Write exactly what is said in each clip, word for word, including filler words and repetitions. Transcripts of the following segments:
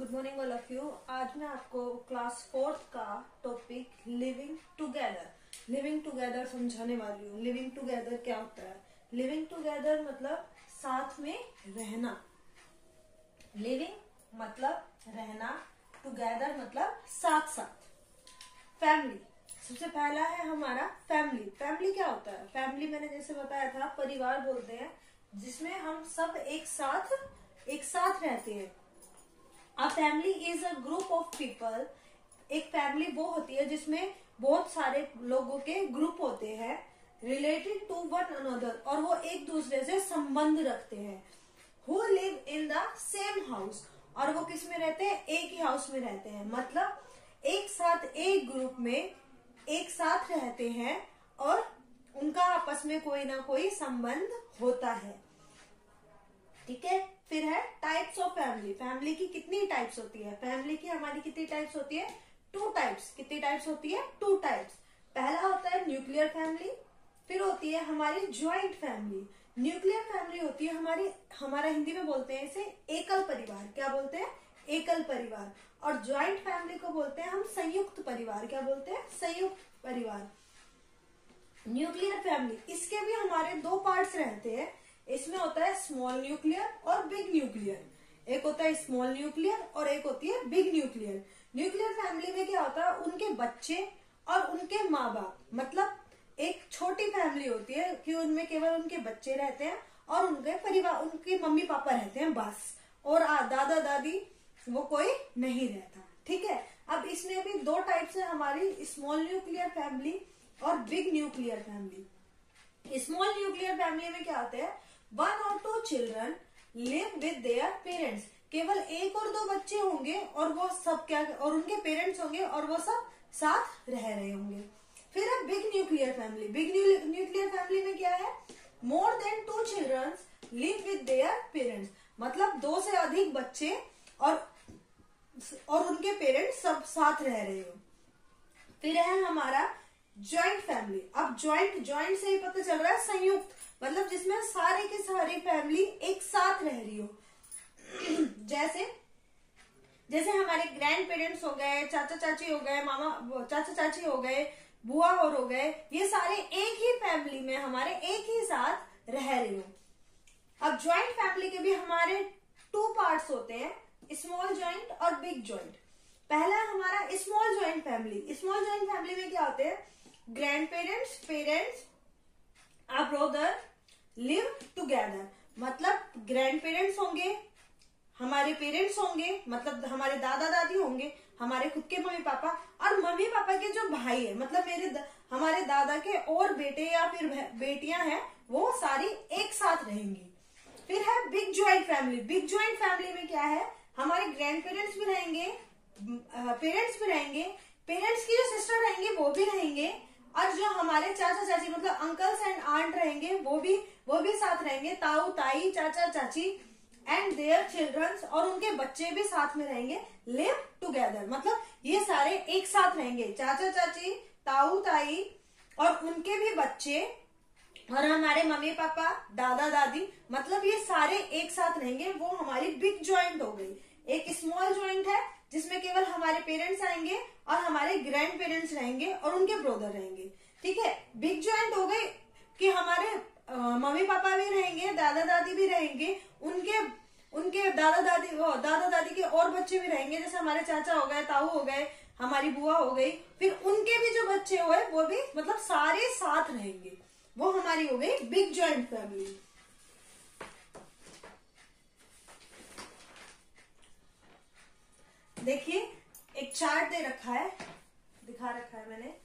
Good morning all of you. आज मैं आपको क्लास फोर्थ का topic living together living together समझाने वाली हूँ। लिविंग टुगेदर क्या होता है? लिविंग टुगेदर मतलब साथ में रहना। लिविंग मतलब रहना, टुगेदर मतलब साथ साथ। फैमिली, सबसे पहला है हमारा फैमिली। फैमिली क्या होता है? फैमिली मैंने जैसे बताया था, परिवार बोलते हैं जिसमें हम सब एक साथ एक साथ रहते हैं। A family is a group of people. एक फैमिली वो होती है जिसमें बहुत सारे लोगों के ग्रुप होते हैं, रिलेटेड टू वन अनदर, और वो एक दूसरे से संबंध रखते हैं। Who live in the same house, और वो किस में रहते हैं? एक ही हाउस में रहते हैं। मतलब एक साथ एक ग्रुप में एक साथ रहते हैं और उनका आपस में कोई ना कोई संबंध होता है। ठीक है। फिर है टाइप्स ऑफ फैमिली। फैमिली की कितनी टाइप्स होती है? फैमिली की हमारी कितनी टाइप्स होती है? Two types. कितनी टाइप्स होती है? Two types. पहला होता है न्यूक्लियर फैमिली, फिर होती है हमारी ज्वाइंट फैमिली। न्यूक्लियर फैमिली होती है हमारी, हमारा हिंदी में बोलते हैं इसे एकल परिवार। क्या बोलते हैं? एकल परिवार। और ज्वाइंट फैमिली को बोलते हैं हम संयुक्त परिवार। क्या बोलते हैं? संयुक्त परिवार। न्यूक्लियर फैमिली, इसके भी हमारे दो पार्ट्स रहते हैं। इसमें होता है स्मॉल न्यूक्लियर और बिग न्यूक्लियर। एक होता है स्मॉल न्यूक्लियर और एक होती है बिग न्यूक्लियर। न्यूक्लियर फैमिली में क्या होता है? उनके बच्चे और उनके माँ बाप, मतलब एक छोटी फैमिली होती है कि उनमें केवल उनके बच्चे रहते हैं और उनके परिवार, उनके मम्मी पापा रहते हैं बस, और दादा दादी वो कोई नहीं रहता। ठीक है। अब इसमें भी दो टाइप्स है हमारी, स्मॉल न्यूक्लियर फैमिली और big nuclear family. Small nuclear family में क्या होता है? वन और two children live with their parents. केवल एक और दो बच्चे होंगे और वो सब क्या, और उनके पेरेंट्स होंगे और वो सब साथ रह रहे होंगे। फिर है big nuclear family. Big nuclear family में क्या है? More than two children live with their parents. मतलब दो से अधिक बच्चे और और उनके पेरेंट्स सब साथ रह रहे हो। फिर है हमारा ज्वाइंट फैमिली। अब ज्वाइंट ज्वाइंट से ही पता चल रहा है संयुक्त, मतलब जिसमें सारे की सारी फैमिली एक साथ रह रही हो। जैसे जैसे हमारे ग्रैंड पेरेंट्स हो गए, चाचा चाची हो गए, मामा चाचा चाची हो गए, बुआ और हो गए, ये सारे एक ही फैमिली में हमारे एक ही साथ रह रहे हो। अब ज्वाइंट फैमिली के भी हमारे टू पार्ट्स होते हैं, स्मॉल ज्वाइंट और बिग ज्वाइंट। पहला हमारा small joint family. Small joint family में क्या होते हैं? Grandparents, parents, ah brother live together. मतलब ग्रैंड पेरेंट्स होंगे, हमारे पेरेंट्स होंगे, मतलब हमारे दादा दादी होंगे, हमारे खुद के मम्मी पापा, और मम्मी पापा के जो भाई है, मतलब मेरे द, हमारे दादा के और बेटे या फिर बेटियां हैं, वो सारी एक साथ रहेंगी। फिर है big joint family. Big joint family में क्या है? हमारे ग्रैंड पेरेंट्स भी रहेंगे, पेरेंट्स भी रहेंगे, पेरेंट्स की जो सिस्टर रहेंगे वो भी रहेंगे, और जो हमारे चाचा चाची मतलब अंकल्स एंड आंट रहेंगे वो भी वो भी साथ रहेंगे, ताऊ ताई, चाचा चाची एंड देयर चिल्ड्रंस, और उनके बच्चे भी साथ में रहेंगे। लिव टुगेदर मतलब ये सारे एक साथ रहेंगे, चाचा चाची, ताऊ ताई और उनके भी बच्चे, और हमारे मम्मी पापा, दादा दादी, मतलब ये सारे एक साथ रहेंगे। वो हमारी बिग ज्वाइंट हो गई। एक स्मॉल ज्वाइंट है जिसमें केवल हमारे पेरेंट्स आएंगे और हमारे ग्रैंड पेरेंट्स रहेंगे और उनके ब्रदर रहेंगे। ठीक है। बिग ज्वाइंट हो गई कि हमारे मम्मी पापा भी रहेंगे, दादा दादी भी रहेंगे, उनके उनके दादा दादी दादा दादी के और बच्चे भी रहेंगे, जैसे हमारे चाचा हो गए, ताऊ हो गए, हमारी बुआ हो गई, फिर उनके भी जो बच्चे हुए वो भी, मतलब सारे साथ रहेंगे। वो हमारी हो गई बिग ज्वाइंट फैमिली। देखिए एक चार्ट दे रखा है, दिखा रखा है मैंने।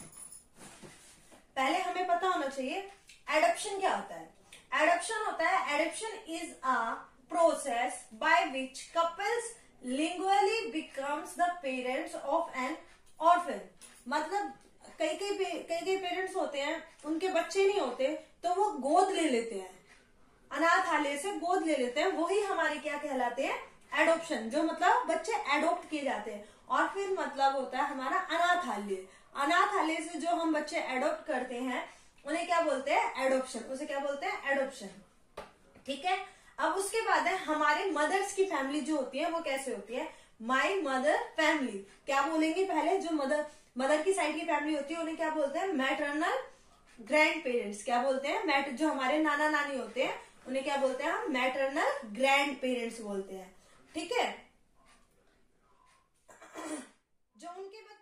पहले हमें पता होना चाहिए एडॉप्शन क्या होता है। एडॉप्शन होता है, adoption is a process by which couples legally becomes the parents of an orphan. मतलब कई कई कई कई पेरेंट्स होते हैं, उनके बच्चे नहीं होते तो वो गोद ले लेते हैं, अनाथालय से गोद ले लेते हैं। वही हमारे क्या कहलाते हैं? एडॉप्शन। जो मतलब बच्चे एडॉप्ट किए जाते हैं। और फिर मतलब होता है हमारा अनाथालय। अनाथालय से जो हम बच्चे एडॉप्ट करते हैं उन्हें क्या बोलते हैं? एडॉप्शन। उसे क्या बोलते हैं? एडॉप्शन। ठीक है। अब उसके बाद है हमारे मदर्स की फैमिली जो होती है वो कैसे होती है? My mother family. क्या बोलेंगे पहले, जो मदर मदर की साइड की फैमिली होती है उन्हें क्या बोलते हैं, मैटरनल ग्रैंड पेरेंट्स। क्या बोलते हैं, मैट जो हमारे नाना नानी होते हैं उन्हें क्या बोलते हैं हम, मैटरनल ग्रैंड पेरेंट्स बोलते हैं। ठीक है, जो उनके